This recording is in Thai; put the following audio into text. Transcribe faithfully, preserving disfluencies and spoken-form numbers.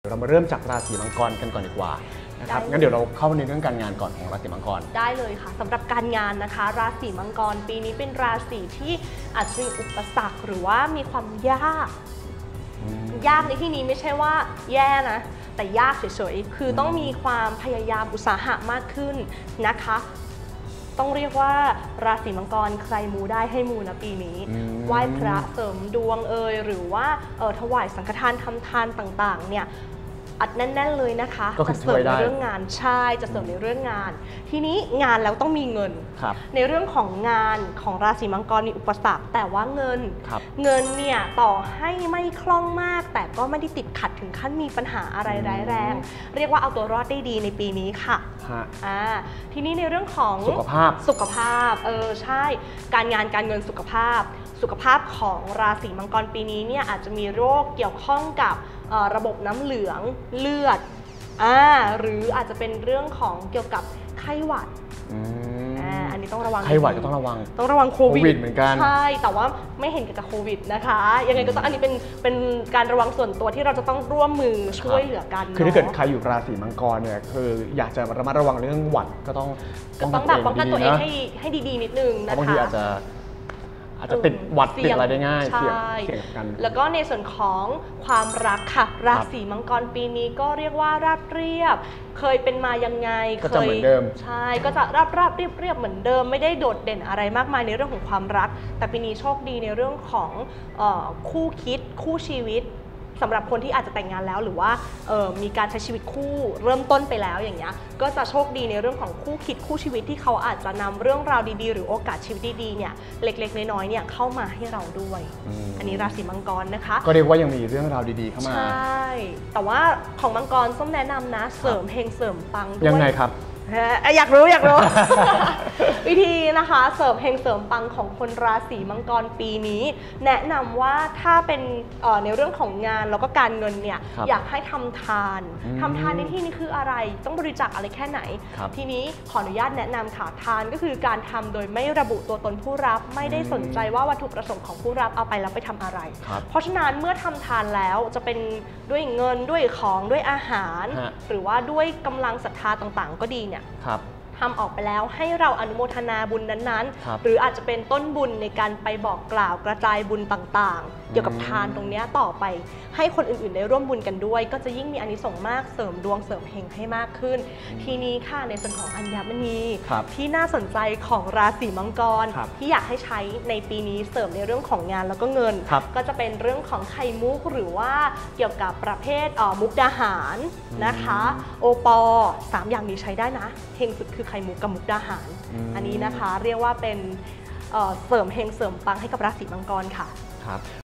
เรามาเริ่มจากราศีมังกรกันก่อนดีกว่านะครับงั้นเดี๋ยวเราเข้าในเรื่องการงานก่อนของราศีมังกรได้เลยค่ะสำหรับการงานนะคะราศีมังกรปีนี้เป็นราศีที่อาจจะมีอุปสรรคหรือว่ามีความยากยากในที่นี้ไม่ใช่ว่าแย่นะแต่ยากเฉยๆคือต้องมีความพยายามอุตสาหะมากขึ้นนะคะต้องเรียกว่าราศีมังกรใครมูได้ให้มูนะปีนี้ไหว้พระเสริมดวงเอยหรือว่าเออถวายสังฆทานทำทานต่างๆเนี่ยอัดแน่นๆเลยนะคะจะเสริมในเรื่องงานใช่จะเสริมในเรื่องงานทีนี้งานแล้วต้องมีเงินในเรื่องของงานของราศีมังกรมีอุปสรรคแต่ว่าเงินเงินเนี่ยต่อให้ไม่คล่องมากแต่ก็ไม่ได้ติดขัดถึงขั้นมีปัญหาอะไรร้ายแรงเรียกว่าเอาตัวรอดได้ดีในปีนี้ค่ะอ่าทีนี้ในเรื่องของสุขภาพสุขภาพเออใช่การงานการเงินสุขภาพสุขภาพของราศีมังกรปีนี้เนี่ยอาจจะมีโรคเกี่ยวข้องกับระบบน้ำเหลืองเลือดอ่าหรืออาจจะเป็นเรื่องของเกี่ยวกับไข้หวัดอ่าอันนี้ต้องระวังไข้หวัดก็ต้องระวังต้องระวังโควิดเหมือนกันใช่แต่ว่าไม่เห็นเกี่ยวกับโควิดนะคะยังไงก็ต้องอันนี้เป็นเป็นการระวังส่วนตัวที่เราจะต้องร่วมมือช่วยเหลือกันคือถ้าเกิดใครอยู่ราศีมังกรเนี่ยคืออยากจะระมัดระวังเรื่องหวัดก็ต้องต้องแบบป้องกันตัวเองให้ให้ดีๆนิดนึงนะคะบางทีอาจจะอาจจะติดหวัดติดอะไรได้ง่ายเสี่ยงเสี่ยงกันแล้วก็ในส่วนของความรักค่ะราศีมังกรปีนี้ก็เรียกว่าราบเรียบเคยเป็นมายังไงก็จะเหมือนเดิมใช่ก็จะราบราบเรียบเรียบเหมือนเดิมไม่ได้โดดเด่นอะไรมากมายในเรื่องของความรักแต่ปีนี้โชคดีในเรื่องของคู่คิดคู่ชีวิตสำหรับคนที่อาจจะแต่งงานแล้วหรือว่ามีการใช้ชีวิตคู่เริ่มต้นไปแล้วอย่างเงี้ยก็จะโชคดีในเรื่องของคู่คิดคู่ชีวิตที่เขาอาจจะนำเรื่องราวดีๆหรือโอกาสชีวิตดีๆเนี่ยเล็กๆน้อยๆเนี่ยเข้ามาให้เราด้วย อ, อันนี้ราศีมังกรนะคะก็เรียกว่ายังมีเรื่องราวดีๆเข้ามาใช่แต่ว่าของมังกรส้มแนะนำนะเสริมเฮงเสริมปังด้วยยังไงครับอยากรู้อยากรู้ วิธีนะคะเสริมเฮงเสริมปังของคนราศีมังกรปีนี้แนะนำว่าถ้าเป็นในเรื่องของงานแล้วก็การเงินเนี่ยอยากให้ทำทานทำทานในที่นี้คืออะไรต้องบริจาคอะไรแค่ไหนทีนี้ขออนุญาตแนะนำค่ะทานก็คือการทำโดยไม่ระบุตัวตนผู้รับไม่ได้สนใจว่าวัตถุประสงค์ของผู้รับเอาไปแล้วไปทำอะไรเพราะฉะนั้นเมื่อทำทานแล้วจะเป็นด้วยเงินด้วยของด้วยอาหารหรือว่าด้วยกำลังศรัทธาต่างๆก็ดีทำออกไปแล้วให้เราอนุโมทนาบุญนั้นๆหรืออาจจะเป็นต้นบุญในการไปบอกกล่าวกระจายบุญต่างๆเกี่ยวกับทานตรงนี้ต่อไปให้คนอื่นๆได้ร่วมบุญกันด้วยก็จะยิ่งมีอานิสงส์มากเสริมดวงเสริมเฮงให้มากขึ้นทีนี้ค่ะในส่วนของอัญมณีที่น่าสนใจของราศีมังกรที่อยากให้ใช้ในปีนี้เสริมในเรื่องของงานแล้วก็เงินก็จะเป็นเรื่องของไข่มุกหรือว่าเกี่ยวกับประเภทมุกดาหารนะคะโอปอสามอย่างนี้ใช้ได้นะเฮงสุดคือไข่มุกกับมุกดาหารอันนี้นะคะเรียกว่าเป็นเสริมเฮงเสริมปังให้กับราศีมังกรค่ะ